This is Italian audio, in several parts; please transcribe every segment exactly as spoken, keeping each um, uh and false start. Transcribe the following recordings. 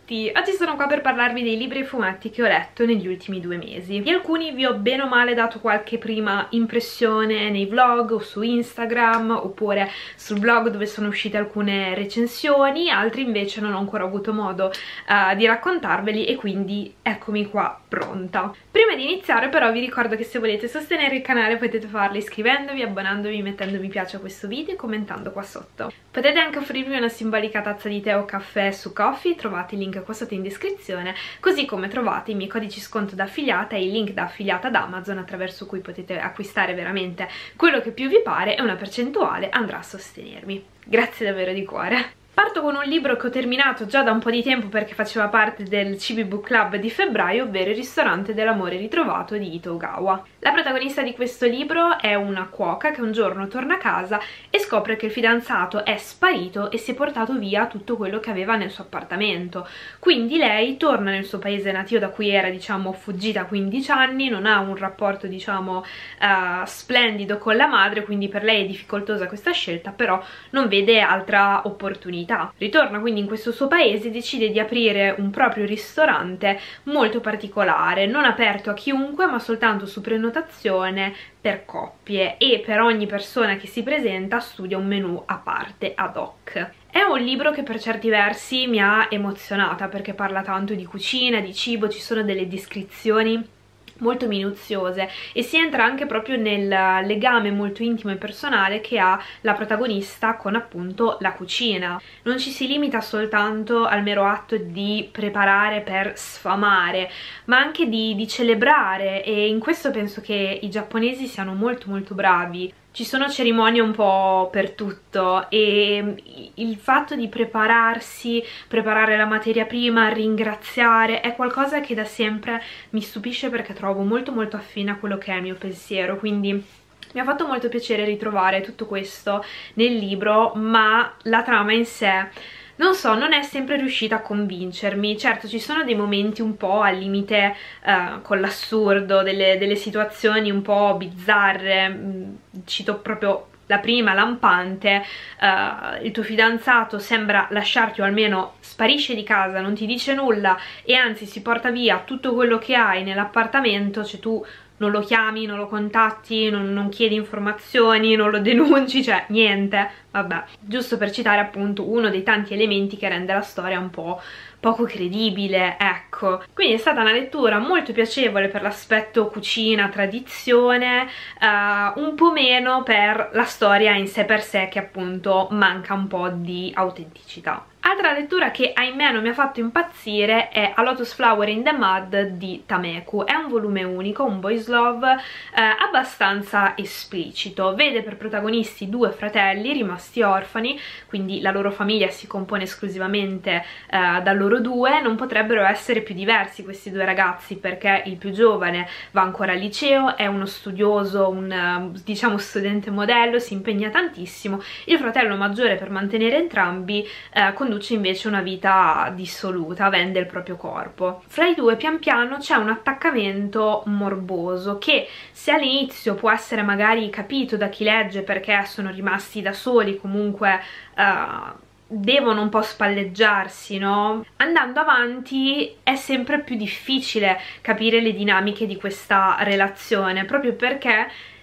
tutti! Oggi sono qua per parlarvi dei libri e fumetti che ho letto negli ultimi due mesi. Di alcuni vi ho bene o male dato qualche prima impressione nei vlog o su Instagram, oppure sul blog dove sono uscite alcune recensioni, altri invece non ho ancora avuto modo uh, di raccontarveli e quindi eccomi qua pronta. Prima di iniziare però vi ricordo che se volete sostenere il canale potete farlo iscrivendovi, abbonandovi, mettendo mi piace a questo video e commentando qua sotto. Potete anche offrirmi una simbolica tazza di tè o caffè su Ko-fi, trovate il link qua sotto in descrizione, così come trovate i miei codici sconto da affiliata e il link da affiliata ad Amazon attraverso cui potete acquistare veramente quello che più vi pare e una percentuale andrà a sostenermi. Grazie davvero di cuore! Parto con un libro che ho terminato già da un po' di tempo perché faceva parte del Chibi Book Club di febbraio, ovvero Il ristorante dell'amore ritrovato di Ito Ogawa. La protagonista di questo libro è una cuoca che un giorno torna a casa e scopre che il fidanzato è sparito e si è portato via tutto quello che aveva nel suo appartamento. Quindi lei torna nel suo paese natio da cui era, diciamo, fuggita a quindici anni, non ha un rapporto, diciamo, uh, splendido con la madre, quindi per lei è difficoltosa questa scelta, però non vede altra opportunità. Ritorna quindi in questo suo paese e decide di aprire un proprio ristorante molto particolare, non aperto a chiunque ma soltanto su prenotazione per coppie, e per ogni persona che si presenta studia un menù a parte ad hoc. È un libro che per certi versi mi ha emozionata perché parla tanto di cucina, di cibo, ci sono delle descrizioni molto minuziose e si entra anche proprio nel legame molto intimo e personale che ha la protagonista con appunto la cucina. Non ci si limita soltanto al mero atto di preparare per sfamare, ma anche di, di celebrare, e in questo penso che i giapponesi siano molto molto bravi. Ci sono cerimonie un po' per tutto e il fatto di prepararsi, preparare la materia prima, ringraziare, è qualcosa che da sempre mi stupisce perché trovo molto molto affine a quello che è il mio pensiero, quindi mi ha fatto molto piacere ritrovare tutto questo nel libro, ma la trama in sé, non so, non è sempre riuscita a convincermi. Certo, ci sono dei momenti un po' al limite uh, con l'assurdo, delle, delle situazioni un po' bizzarre. Cito proprio la prima, lampante. Uh, il tuo fidanzato sembra lasciarti, o almeno sparisce di casa, non ti dice nulla e anzi si porta via tutto quello che hai nell'appartamento, cioè tu non lo chiami, non lo contatti, non, non chiedi informazioni, non lo denunci, cioè niente, vabbè. Giusto per citare appunto uno dei tanti elementi che rende la storia un po' poco credibile, ecco. Quindi è stata una lettura molto piacevole per l'aspetto cucina, tradizione, uh, un po' meno per la storia in sé per sé, che appunto manca un po' di autenticità. Altra lettura che ahimè non mi ha fatto impazzire è A Lotus Flower in the Mud di Tameku. È un volume unico, un boys love eh, abbastanza esplicito. Vede per protagonisti due fratelli rimasti orfani, quindi la loro famiglia si compone esclusivamente eh, da loro due. Non potrebbero essere più diversi questi due ragazzi perché il più giovane va ancora al liceo, è uno studioso, un diciamo studente modello, si impegna tantissimo. Il fratello maggiore, per mantenere entrambi, eh, conduce invece una vita dissoluta, vende il proprio corpo. Fra i due pian piano c'è un attaccamento morboso che, se all'inizio può essere magari capito da chi legge perché sono rimasti da soli, comunque uh, devono un po' spalleggiarsi, no? Andando avanti è sempre più difficile capire le dinamiche di questa relazione, proprio perché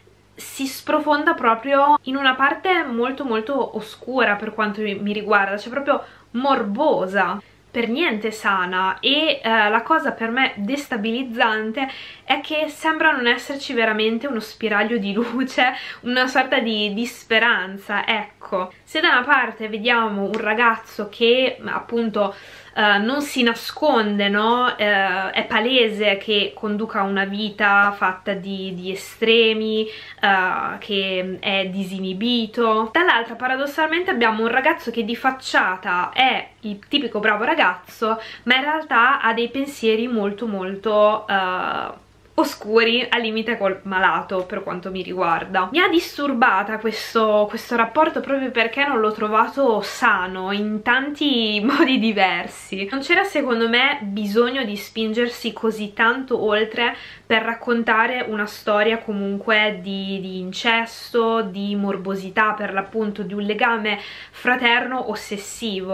si sprofonda proprio in una parte molto molto oscura per quanto mi riguarda, cioè proprio morbosa, per niente sana, e eh, la cosa per me destabilizzante è che sembra non esserci veramente uno spiraglio di luce, una sorta di, di speranza, ecco. Se da una parte vediamo un ragazzo che appunto Uh, non si nasconde, no? Uh, è palese che conduca una vita fatta di, di estremi, uh, che è disinibito. Dall'altra, paradossalmente, abbiamo un ragazzo che di facciata è il tipico bravo ragazzo, ma in realtà ha dei pensieri molto molto Uh, oscuri, al limite col malato per quanto mi riguarda. Mi ha disturbata questo, questo rapporto proprio perché non l'ho trovato sano in tanti modi diversi. Non c'era secondo me bisogno di spingersi così tanto oltre per raccontare una storia comunque di, di incesto, di morbosità, per l'appunto di un legame fraterno ossessivo.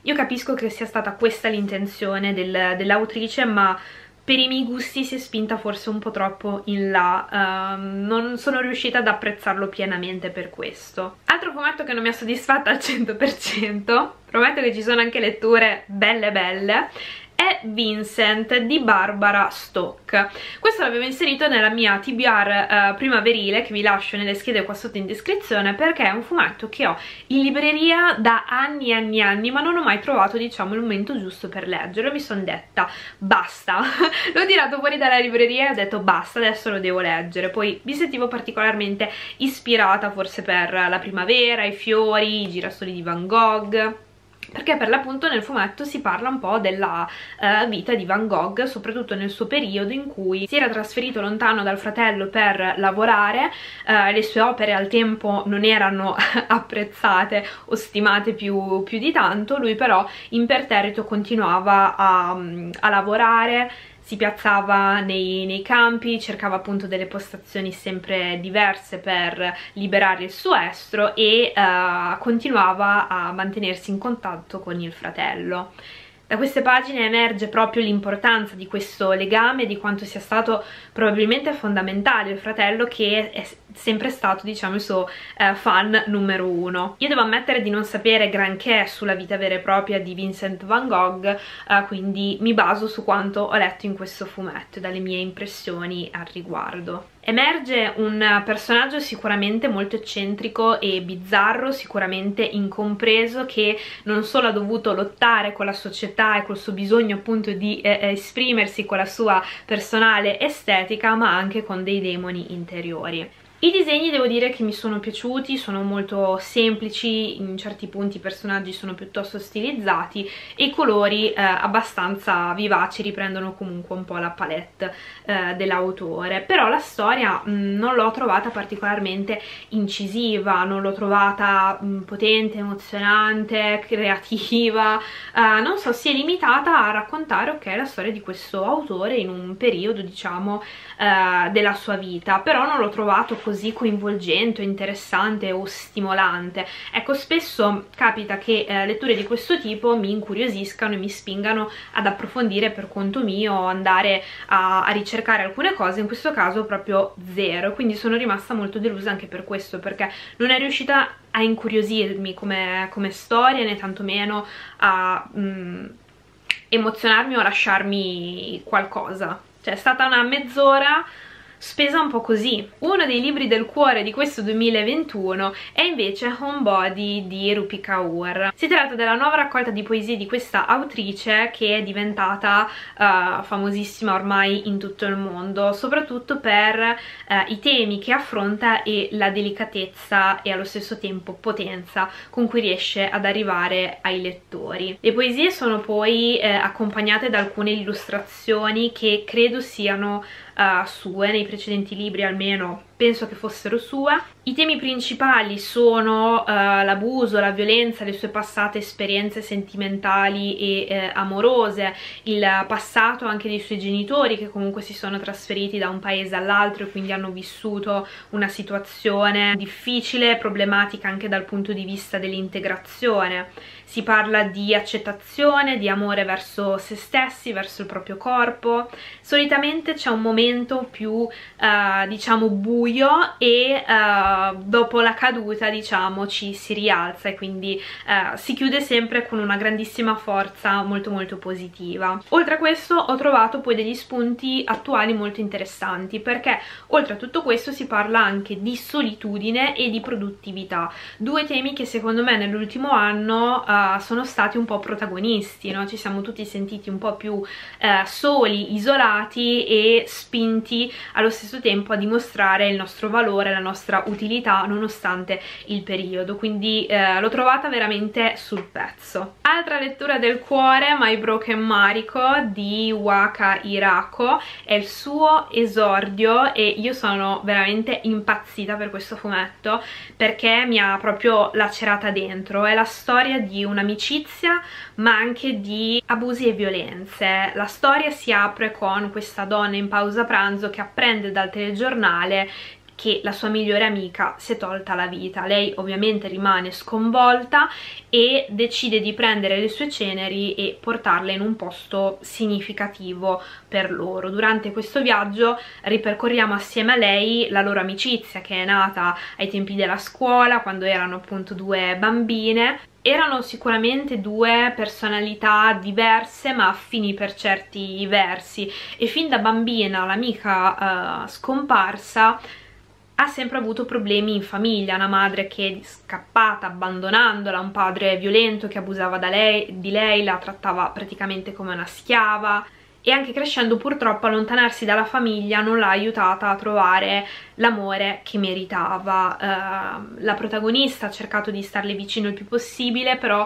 Io capisco che sia stata questa l'intenzione del, dell'autrice, ma per i miei gusti si è spinta forse un po' troppo in là, uh, non sono riuscita ad apprezzarlo pienamente per questo. Altro fumetto che non mi ha soddisfatta al cento per cento, prometto che ci sono anche letture belle belle, è Vincent di Barbara Stock. Questo l'avevo inserito nella mia T B R uh, primaverile, che vi lascio nelle schede qua sotto in descrizione, perché è un fumetto che ho in libreria da anni e anni e anni, ma non ho mai trovato, diciamo, il momento giusto per leggerlo. Mi sono detta basta, l'ho tirato fuori dalla libreria e ho detto basta, adesso lo devo leggere. Poi mi sentivo particolarmente ispirata forse per la primavera, i fiori, i girasoli di Van Gogh, perché per l'appunto nel fumetto si parla un po' della uh, vita di Van Gogh, soprattutto nel suo periodo in cui si era trasferito lontano dal fratello per lavorare. Uh, le sue opere al tempo non erano apprezzate o stimate più, più di tanto, lui però imperterrito continuava a, a lavorare, si piazzava nei, nei campi, cercava appunto delle postazioni sempre diverse per liberare il suo estro e uh, continuava a mantenersi in contatto con il fratello. Da queste pagine emerge proprio l'importanza di questo legame, di quanto sia stato probabilmente fondamentale il fratello, che è sempre stato, diciamo, il suo eh, fan numero uno. Io devo ammettere di non sapere granché sulla vita vera e propria di Vincent Van Gogh, eh, quindi mi baso su quanto ho letto in questo fumetto e dalle mie impressioni al riguardo. Emerge un personaggio sicuramente molto eccentrico e bizzarro, sicuramente incompreso, che non solo ha dovuto lottare con la società e col suo bisogno appunto di eh, esprimersi con la sua personale estetica, ma anche con dei demoni interiori. I disegni devo dire che mi sono piaciuti, sono molto semplici, in certi punti i personaggi sono piuttosto stilizzati e i colori eh, abbastanza vivaci, riprendono comunque un po' la palette eh, dell'autore. Però la storia mh, non l'ho trovata particolarmente incisiva, non l'ho trovata mh, potente, emozionante, creativa, eh, non so, si è limitata a raccontare, ok, la storia di questo autore in un periodo, diciamo, eh, della sua vita, però non l'ho trovato così così coinvolgente, interessante o stimolante. Ecco, spesso capita che eh, letture di questo tipo mi incuriosiscano e mi spingano ad approfondire per conto mio, andare a, a ricercare alcune cose. In questo caso proprio zero, quindi sono rimasta molto delusa anche per questo, perché non è riuscita a incuriosirmi come, come storia, né tantomeno a mm, emozionarmi o a lasciarmi qualcosa. Cioè è stata una mezz'ora spesa un po' così. Uno dei libri del cuore di questo duemilaventuno è invece Homebody di Rupi Kaur. Si tratta della nuova raccolta di poesie di questa autrice, che è diventata uh, famosissima ormai in tutto il mondo, soprattutto per uh, i temi che affronta e la delicatezza e allo stesso tempo potenza con cui riesce ad arrivare ai lettori. Le poesie sono poi eh, accompagnate da alcune illustrazioni che credo siano Uh, sue, nei precedenti libri almeno penso che fossero sue. I temi principali sono uh, l'abuso, la violenza, le sue passate esperienze sentimentali e eh, amorose, il passato anche dei suoi genitori, che comunque si sono trasferiti da un paese all'altro e quindi hanno vissuto una situazione difficile, problematica anche dal punto di vista dell'integrazione. Si parla di accettazione, di amore verso se stessi, verso il proprio corpo. Solitamente c'è un momento più eh, diciamo buio e eh, dopo la caduta, diciamo, ci si rialza e quindi eh, si chiude sempre con una grandissima forza molto molto positiva. Oltre a questo ho trovato poi degli spunti attuali molto interessanti, perché oltre a tutto questo si parla anche di solitudine e di produttività, due temi che secondo me nell'ultimo anno eh, sono stati un po' protagonisti, no? Ci siamo tutti sentiti un po' più eh, soli, isolati e spinti allo stesso tempo a dimostrare il nostro valore, la nostra utilità nonostante il periodo, quindi eh, l'ho trovata veramente sul pezzo. Altra lettura del cuore, My Broken Mariko di Waka Hirako, è il suo esordio e io sono veramente impazzita per questo fumetto perché mi ha proprio lacerata dentro. È la storia di un'amicizia ma anche di abusi e violenze. La storia si apre con questa donna in pausa pranzo che apprende dal telegiornale che la sua migliore amica si è tolta la vita. Lei ovviamente rimane sconvolta e decide di prendere le sue ceneri e portarle in un posto significativo per loro. Durante questo viaggio ripercorriamo assieme a lei la loro amicizia, che è nata ai tempi della scuola, quando erano appunto due bambine. Erano sicuramente due personalità diverse ma affini per certi versi, e fin da bambina l'amica uh, scomparsa ha sempre avuto problemi in famiglia, una madre che è scappata abbandonandola, un padre violento che abusava da lei, di lei, la trattava praticamente come una schiava, e anche crescendo purtroppo allontanarsi dalla famiglia non l'ha aiutata a trovare l'amore che meritava. Uh, la protagonista ha cercato di starle vicino il più possibile, però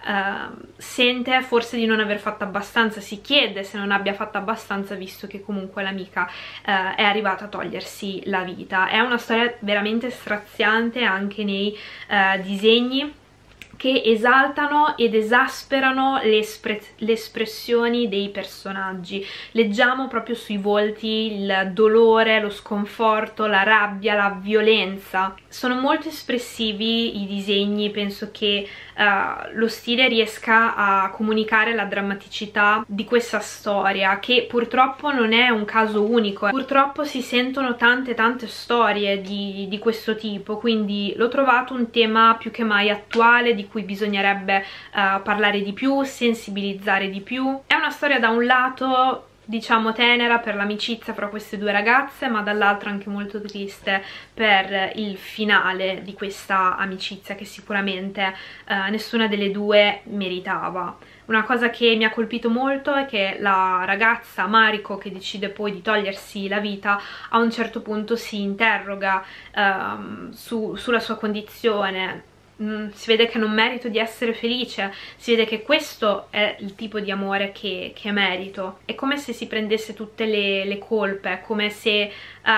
uh, sente forse di non aver fatto abbastanza, si chiede se non abbia fatto abbastanza, visto che comunque l'amica uh, è arrivata a togliersi la vita. È una storia veramente straziante anche nei uh, disegni, che esaltano ed esasperano le, espre- le espressioni dei personaggi. Leggiamo proprio sui volti il dolore, lo sconforto, la rabbia, la violenza. Sono molto espressivi i disegni, penso che uh, lo stile riesca a comunicare la drammaticità di questa storia, che purtroppo non è un caso unico. Purtroppo si sentono tante tante storie di, di questo tipo, quindi l'ho trovato un tema più che mai attuale, di cui bisognerebbe uh, parlare di più, sensibilizzare di più. È una storia da un lato diciamo tenera per l'amicizia fra queste due ragazze, ma dall'altro anche molto triste per il finale di questa amicizia, che sicuramente uh, nessuna delle due meritava. Una cosa che mi ha colpito molto è che la ragazza Mariko, che decide poi di togliersi la vita, a un certo punto si interroga uh, su, sulla sua condizione. Si vede che non merito di essere felice, si vede che questo è il tipo di amore che, che merito. È come se si prendesse tutte le, le colpe, come se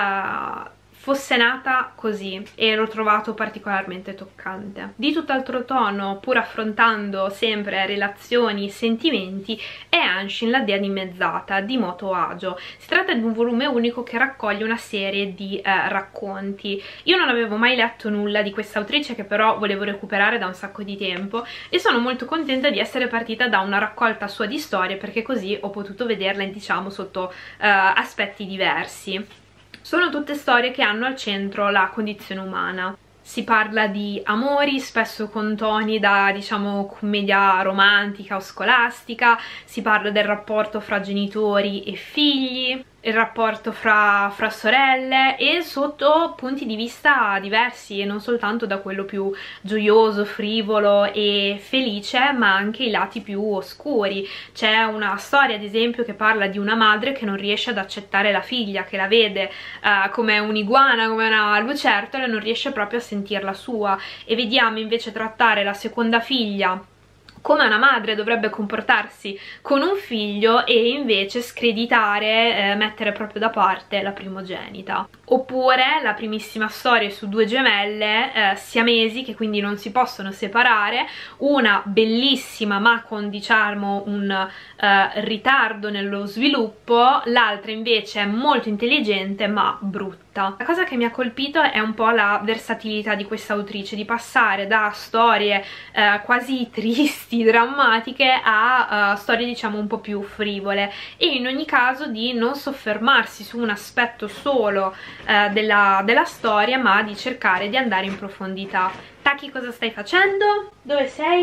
uh, fosse nata così, e l'ho trovato particolarmente toccante. Di tutt'altro tono, pur affrontando sempre relazioni, sentimenti, è Anshin, la dea dimezzata di Moto Hagio. Si tratta di un volume unico che raccoglie una serie di eh, racconti. Io non avevo mai letto nulla di questa autrice, che però volevo recuperare da un sacco di tempo, e sono molto contenta di essere partita da una raccolta sua di storie, perché così ho potuto vederla, diciamo, sotto eh, aspetti diversi. Sono tutte storie che hanno al centro la condizione umana. Si parla di amori, spesso con toni da, diciamo, commedia romantica o scolastica, si parla del rapporto fra genitori e figli, il rapporto fra, fra sorelle, e sotto punti di vista diversi, e non soltanto da quello più gioioso, frivolo e felice, ma anche i lati più oscuri. C'è una storia ad esempio che parla di una madre che non riesce ad accettare la figlia, che la vede uh, come un'iguana, come una lucertola, e non riesce proprio a sentirla sua, e vediamo invece trattare la seconda figlia come una madre dovrebbe comportarsi con un figlio, e invece screditare, eh, mettere proprio da parte la primogenita. Oppure la primissima storia su due gemelle eh, siamesi, che quindi non si possono separare, una bellissima ma con, diciamo, un eh, ritardo nello sviluppo, l'altra invece è molto intelligente ma brutta. La cosa che mi ha colpito è un po' la versatilità di questa autrice, di passare da storie eh, quasi tristi, drammatiche, a uh, storie diciamo un po' più frivole, e in ogni caso di non soffermarsi su un aspetto solo uh, della, della storia, ma di cercare di andare in profondità. Taki, cosa stai facendo? Dove sei?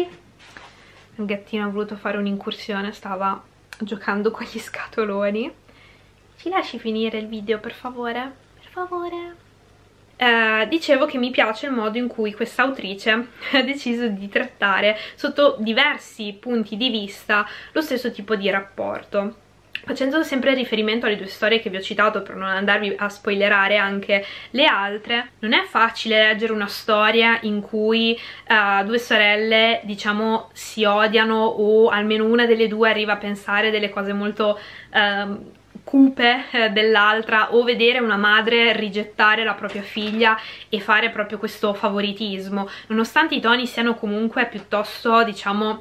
Il gattino ha voluto fare un'incursione, stava giocando con gli scatoloni. Ci lasci finire il video, per favore? Per favore? Eh, dicevo che mi piace il modo in cui questa autrice ha deciso di trattare sotto diversi punti di vista lo stesso tipo di rapporto, facendo sempre riferimento alle due storie che vi ho citato, per non andarvi a spoilerare anche le altre. Non è facile leggere una storia in cui uh, due sorelle, diciamo, si odiano, o almeno una delle due arriva a pensare delle cose molto uh, cupe eh, dell'altra, o vedere una madre rigettare la propria figlia e fare proprio questo favoritismo, nonostante i toni siano comunque piuttosto, diciamo,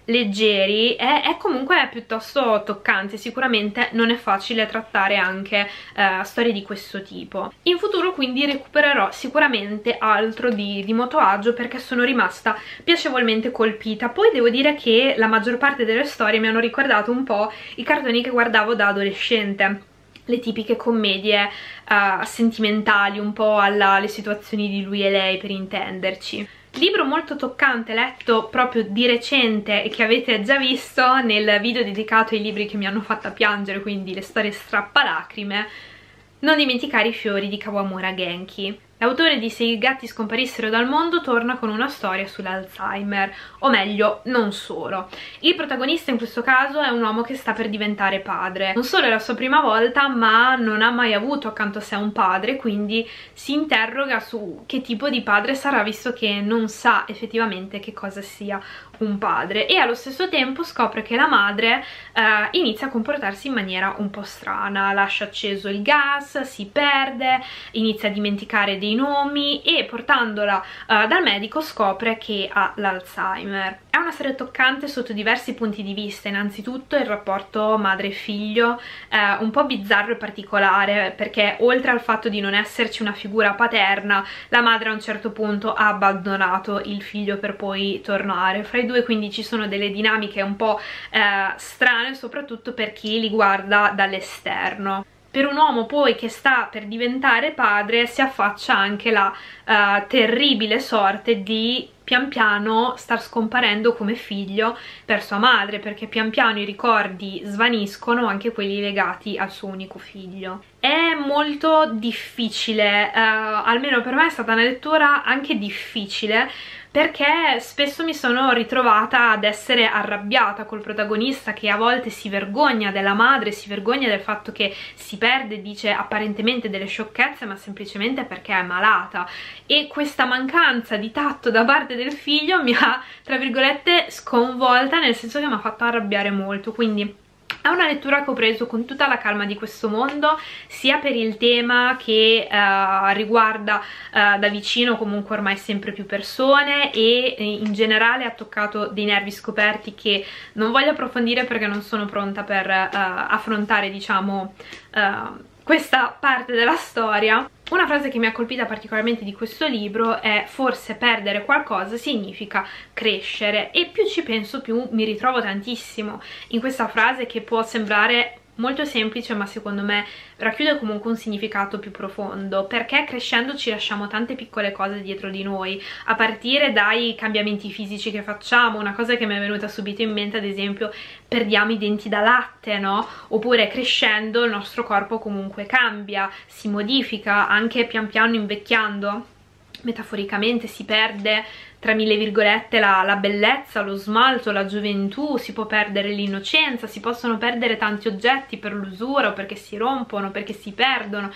leggeri, è, è comunque piuttosto toccante. Sicuramente non è facile trattare anche eh, storie di questo tipo. In futuro quindi recupererò sicuramente altro di, di Moto Hagio, perché sono rimasta piacevolmente colpita. Poi devo dire che la maggior parte delle storie mi hanno ricordato un po' i cartoni che guardavo da adolescente, le tipiche commedie uh, sentimentali, un po' alla le situazioni di lui e lei, per intenderci. Libro molto toccante, letto proprio di recente e che avete già visto nel video dedicato ai libri che mi hanno fatta piangere, quindi le storie strappalacrime. Non dimenticare i fiori di Kawamura Genki. L'autore di Se i gatti scomparissero dal mondo torna con una storia sull'Alzheimer, o meglio, non solo. Il protagonista in questo caso è un uomo che sta per diventare padre. Non solo è la sua prima volta, ma non ha mai avuto accanto a sé un padre, quindi si interroga su che tipo di padre sarà, visto che non sa effettivamente che cosa sia un padre, e allo stesso tempo scopre che la madre eh, inizia a comportarsi in maniera un po' strana, lascia acceso il gas, si perde, inizia a dimenticare dei nomi e portandola eh, dal medico scopre che ha l'Alzheimer. È una storia toccante sotto diversi punti di vista. Innanzitutto il rapporto madre e figlio, eh, un po' bizzarro e particolare, perché oltre al fatto di non esserci una figura paterna, la madre a un certo punto ha abbandonato il figlio per poi tornare. Fra i due quindi ci sono delle dinamiche un po' eh, strane, soprattutto per chi li guarda dall'esterno. Per un uomo poi che sta per diventare padre si affaccia anche la uh, terribile sorte di pian piano star scomparendo come figlio per sua madre, perché pian piano i ricordi svaniscono, anche quelli legati al suo unico figlio. È molto difficile, uh, almeno per me è stata una lettura anche difficile, perché spesso mi sono ritrovata ad essere arrabbiata col protagonista, che a volte si vergogna della madre, si vergogna del fatto che si perde, dice apparentemente delle sciocchezze, ma semplicemente perché è malata. E questa mancanza di tatto da parte del figlio mi ha, tra virgolette, sconvolta, nel senso che mi ha fatto arrabbiare molto. Quindi è una lettura che ho preso con tutta la calma di questo mondo, sia per il tema che uh, riguarda uh, da vicino comunque ormai sempre più persone, e in generale ha toccato dei nervi scoperti che non voglio approfondire perché non sono pronta per uh, affrontare, diciamo, uh, questa parte della storia. Una frase che mi ha colpita particolarmente di questo libro è: forse perdere qualcosa significa crescere, e più ci penso più mi ritrovo tantissimo in questa frase, che può sembrare molto semplice ma secondo me racchiude comunque un significato più profondo, perché crescendo ci lasciamo tante piccole cose dietro di noi, a partire dai cambiamenti fisici che facciamo. Una cosa che mi è venuta subito in mente, ad esempio, perdiamo i denti da latte, no? Oppure crescendo il nostro corpo comunque cambia, si modifica, anche pian piano invecchiando metaforicamente si perde, tra mille virgolette, la, la bellezza, lo smalto, la gioventù, si può perdere l'innocenza, si possono perdere tanti oggetti per l'usura, o perché si rompono, perché si perdono,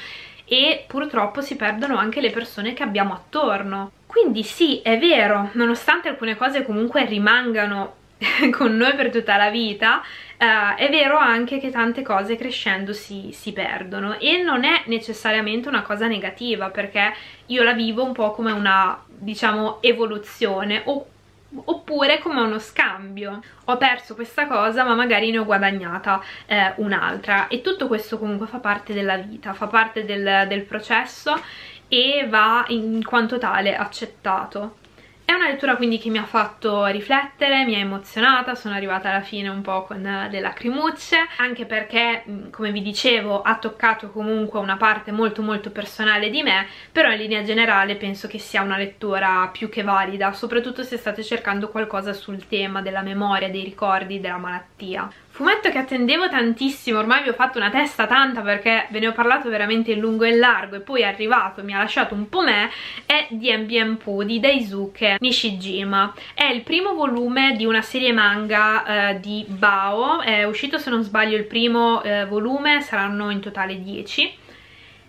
e purtroppo si perdono anche le persone che abbiamo attorno. Quindi sì, è vero, nonostante alcune cose comunque rimangano con noi per tutta la vita, uh, è vero anche che tante cose crescendo si, si perdono, e non è necessariamente una cosa negativa, perché io la vivo un po' come una, diciamo, evoluzione, o oppure come uno scambio. Ho perso questa cosa ma magari ne ho guadagnata eh, un'altra, e tutto questo comunque fa parte della vita, fa parte del, del processo, e va in quanto tale accettato. È una lettura quindi che mi ha fatto riflettere, mi ha emozionata, sono arrivata alla fine un po' con le lacrimucce, anche perché, come vi dicevo, ha toccato comunque una parte molto molto personale di me, però in linea generale penso che sia una lettura più che valida, soprattutto se state cercando qualcosa sul tema della memoria, dei ricordi, della malattia. Fumetto che attendevo tantissimo, ormai vi ho fatto una testa tanta perché ve ne ho parlato veramente in lungo e in largo, e poi è arrivato, mi ha lasciato un po' me, è D M B M Poo di Daisuke Nishijima. È il primo volume di una serie manga eh, di Bao, è uscito, se non sbaglio, il primo eh, volume, saranno in totale dieci.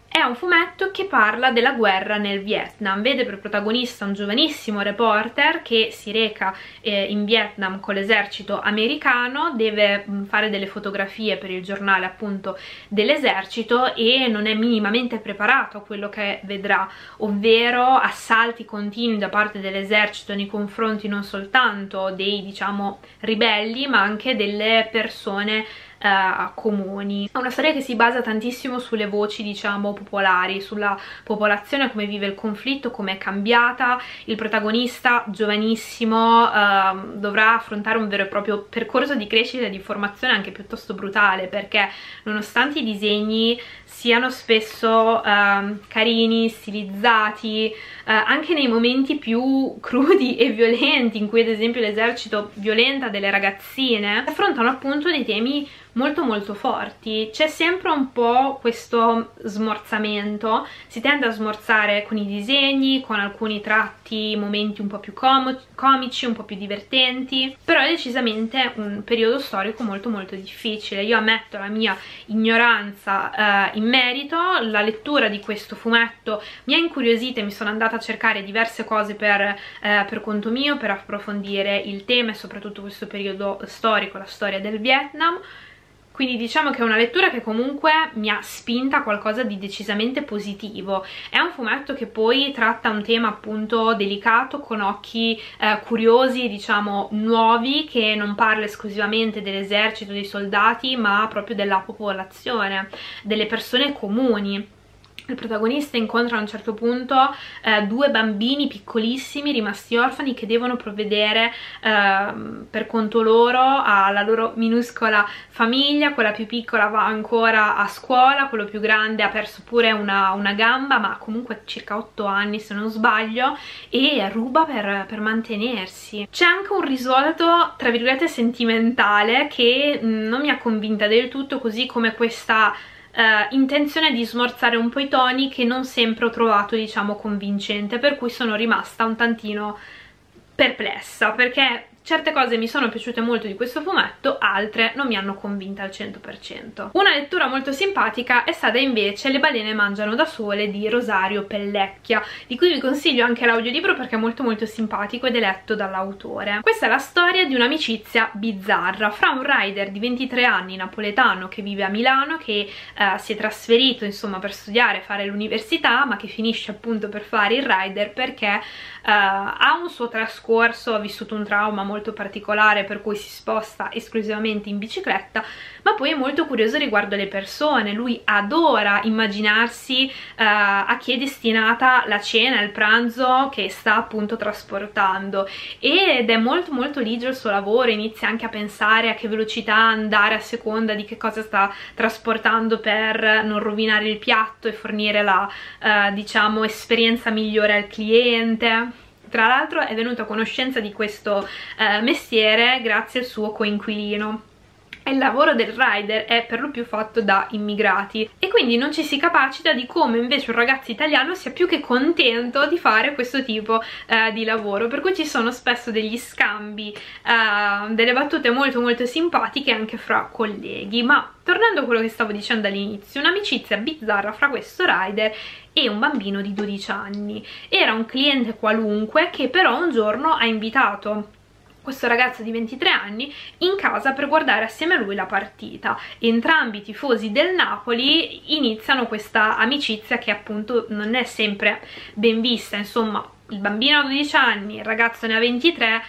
È un fumetto che parla della guerra nel Vietnam, vede per protagonista un giovanissimo reporter che si reca eh, in Vietnam con l'esercito americano, deve mh, fare delle fotografie per il giornale appunto dell'esercito e non è minimamente preparato a quello che vedrà, ovvero assalti continui da parte dell'esercito nei confronti non soltanto dei, diciamo, ribelli, ma anche delle persone Uh, comuni. È una storia che si basa tantissimo sulle voci, diciamo, popolari, sulla popolazione, come vive il conflitto, come è cambiata. Il protagonista, giovanissimo, uh, dovrà affrontare un vero e proprio percorso di crescita e di formazione anche piuttosto brutale, perché nonostante i disegni siano spesso uh, carini, stilizzati, uh, anche nei momenti più crudi e violenti, in cui ad esempio l'esercito violenta delle ragazzine, affrontano appunto dei temi molto molto forti. C'è sempre un po' questo smorzamento, si tende a smorzare con i disegni, con alcuni tratti, momenti un po' più comici, un po' più divertenti, però è decisamente un periodo storico molto molto difficile. Io ammetto la mia ignoranza eh, in merito. La lettura di questo fumetto mi ha incuriosita e mi sono andata a cercare diverse cose per, eh, per conto mio, per approfondire il tema e soprattutto questo periodo storico, la storia del Vietnam. Quindi diciamo che è una lettura che comunque mi ha spinta a qualcosa di decisamente positivo. È un fumetto che poi tratta un tema appunto delicato, con occhi eh, curiosi, diciamo nuovi, che non parla esclusivamente dell'esercito, dei soldati, ma proprio della popolazione, delle persone comuni. Il protagonista incontra a un certo punto eh, due bambini piccolissimi rimasti orfani che devono provvedere eh, per conto loro alla loro minuscola famiglia. Quella più piccola va ancora a scuola, quello più grande ha perso pure una, una gamba, ma comunque circa otto anni se non sbaglio, e ruba per, per mantenersi. C'è anche un risvolto tra virgolette sentimentale che mh, non mi ha convinta del tutto, così come questa Uh, intenzione di smorzare un po' i toni che non sempre ho trovato, diciamo, convincente, per cui sono rimasta un tantino perplessa, perché certe cose mi sono piaciute molto di questo fumetto, altre non mi hanno convinta al cento per cento. Una lettura molto simpatica è stata invece Le balene mangiano da sole di Rosario Pellecchia, di cui vi consiglio anche l'audiolibro perché è molto molto simpatico ed è letto dall'autore. Questa è la storia di un'amicizia bizzarra fra un rider di ventitré anni napoletano che vive a Milano, che eh, si è trasferito insomma per studiare, fare l'università, ma che finisce appunto per fare il rider perché Uh, ha un suo trascorso, ha vissuto un trauma molto particolare per cui si sposta esclusivamente in bicicletta, ma poi è molto curioso riguardo le persone. Lui adora immaginarsi uh, a chi è destinata la cena, il pranzo che sta appunto trasportando, ed è molto molto ligio il suo lavoro. Inizia anche a pensare a che velocità andare a seconda di che cosa sta trasportando per non rovinare il piatto e fornire la uh, diciamo esperienza migliore al cliente. Tra l'altro è venuto a conoscenza di questo eh, mestiere grazie al suo coinquilino. Il lavoro del rider è per lo più fatto da immigrati e quindi non ci si capacita di come invece un ragazzo italiano sia più che contento di fare questo tipo eh, di lavoro, per cui ci sono spesso degli scambi, eh, delle battute molto molto simpatiche anche fra colleghi. Ma tornando a quello che stavo dicendo all'inizio, un'amicizia bizzarra fra questo rider e un bambino di dodici anni. Era un cliente qualunque che però un giorno ha invitato questo ragazzo di ventitré anni in casa per guardare assieme a lui la partita. Entrambi tifosi del Napoli, iniziano questa amicizia che appunto non è sempre ben vista. Insomma, il bambino ha dodici anni, il ragazzo ne ha ventitré.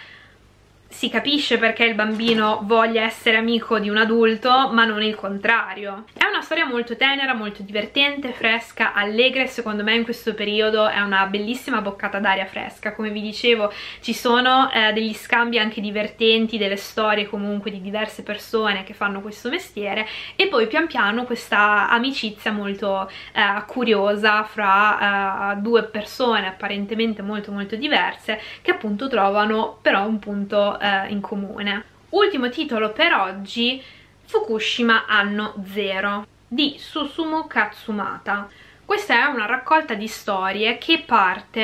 Si capisce perché il bambino voglia essere amico di un adulto, ma non il contrario. È una storia molto tenera, molto divertente, fresca, allegra, e secondo me in questo periodo è una bellissima boccata d'aria fresca. Come vi dicevo, ci sono eh, degli scambi anche divertenti, delle storie comunque di diverse persone che fanno questo mestiere, e poi pian piano questa amicizia molto eh, curiosa fra eh, due persone apparentemente molto molto diverse, che appunto trovano però un punto in comune. Ultimo titolo per oggi, Fukushima Anno Zero di Susumu Katsumata. Questa è una raccolta di storie che parte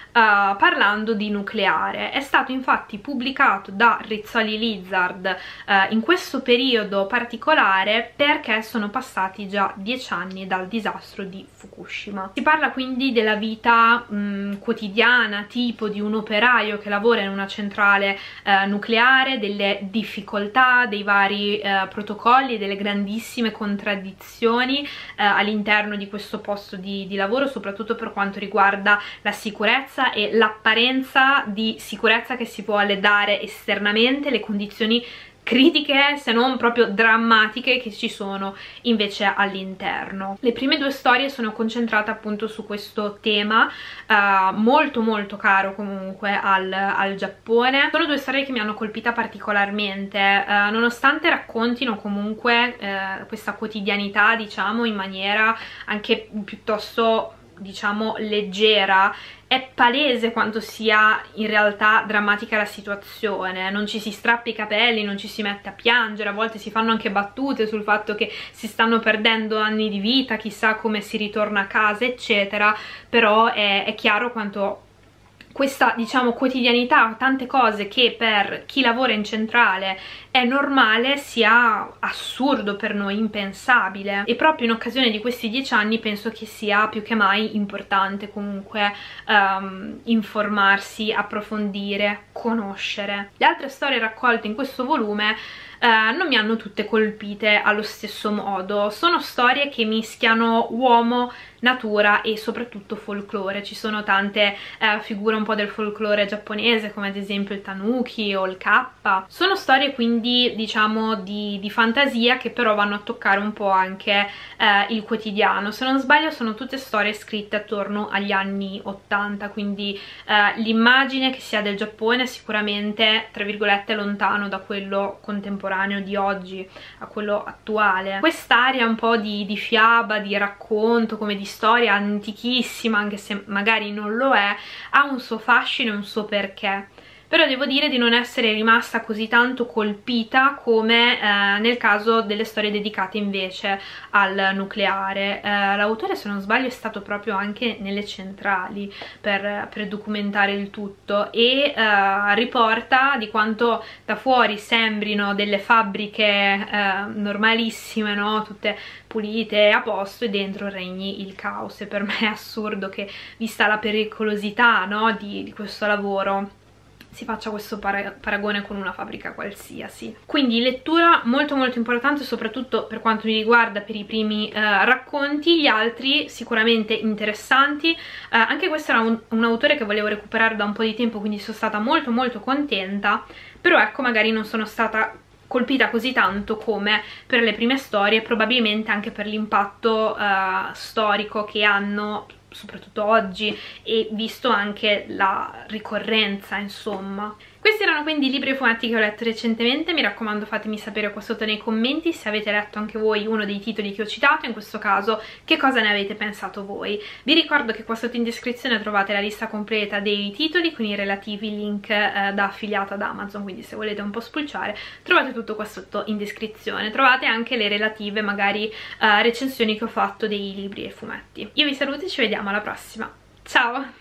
uh, parlando di nucleare. È stato infatti pubblicato da Rizzoli Lizard uh, in questo periodo particolare perché sono passati già dieci anni dal disastro di Fukushima. Si parla quindi della vita mh, quotidiana, tipo di un operaio che lavora in una centrale uh, nucleare, delle difficoltà, dei vari uh, protocolli, delle grandissime contraddizioni uh, all'interno di questo posto di, di lavoro, soprattutto per quanto riguarda la sicurezza e l'apparenza di sicurezza che si vuole dare esternamente, le condizioni critiche, se non proprio drammatiche, che ci sono invece all'interno. Le prime due storie sono concentrate appunto su questo tema uh, molto molto caro comunque al, al Giappone. Sono due storie che mi hanno colpita particolarmente, uh, nonostante raccontino comunque uh, questa quotidianità, diciamo, in maniera anche piuttosto, diciamo, leggera. È palese quanto sia in realtà drammatica la situazione, non ci si strappa i capelli, non ci si mette a piangere, a volte si fanno anche battute sul fatto che si stanno perdendo anni di vita, chissà come si ritorna a casa, eccetera, però è, è chiaro quanto questa, diciamo, quotidianità, tante cose che per chi lavora in centrale è normale, sia assurdo per noi, impensabile. E proprio in occasione di questi dieci anni penso che sia più che mai importante comunque um, informarsi, approfondire, conoscere. Le altre storie raccolte in questo volume Uh, non mi hanno tutte colpite allo stesso modo. Sono storie che mischiano uomo, natura e soprattutto folklore. Ci sono tante uh, figure un po' del folklore giapponese, come ad esempio il tanuki o il kappa. Sono storie quindi, diciamo, di, di fantasia, che però vanno a toccare un po' anche uh, il quotidiano. Se non sbaglio sono tutte storie scritte attorno agli anni ottanta, quindi uh, l'immagine che si ha del Giappone è sicuramente, tra virgolette, lontano da quello contemporaneo di oggi a quello attuale. Quest'area un po' di, di fiaba, di racconto, come di storia antichissima, anche se magari non lo è, ha un suo fascino e un suo perché. Però devo dire di non essere rimasta così tanto colpita come eh, nel caso delle storie dedicate invece al nucleare. Eh, l'autore, se non sbaglio, è stato proprio anche nelle centrali per, per documentare il tutto e eh, riporta di quanto da fuori sembrino delle fabbriche eh, normalissime, no? Tutte pulite, a posto, e dentro regni il caos. E per me è assurdo che, vista la pericolosità, no, di, di questo lavoro, si faccia questo para paragone con una fabbrica qualsiasi. Quindi lettura molto molto importante, soprattutto per quanto mi riguarda, per i primi eh, racconti. Gli altri sicuramente interessanti. Eh, anche questo era un, un autore che volevo recuperare da un po' di tempo, quindi sono stata molto molto contenta, però ecco, magari non sono stata colpita così tanto come per le prime storie, probabilmente anche per l'impatto eh, storico che hanno, soprattutto oggi, e visto anche la ricorrenza, insomma. Questi erano quindi i libri e fumetti che ho letto recentemente. Mi raccomando, fatemi sapere qua sotto nei commenti se avete letto anche voi uno dei titoli che ho citato, in questo caso che cosa ne avete pensato voi. Vi ricordo che qua sotto in descrizione trovate la lista completa dei titoli con i relativi link eh, da affiliata ad Amazon, quindi se volete un po' spulciare trovate tutto qua sotto in descrizione. Trovate anche le relative magari eh, recensioni che ho fatto dei libri e fumetti. Io vi saluto e ci vediamo alla prossima. Ciao!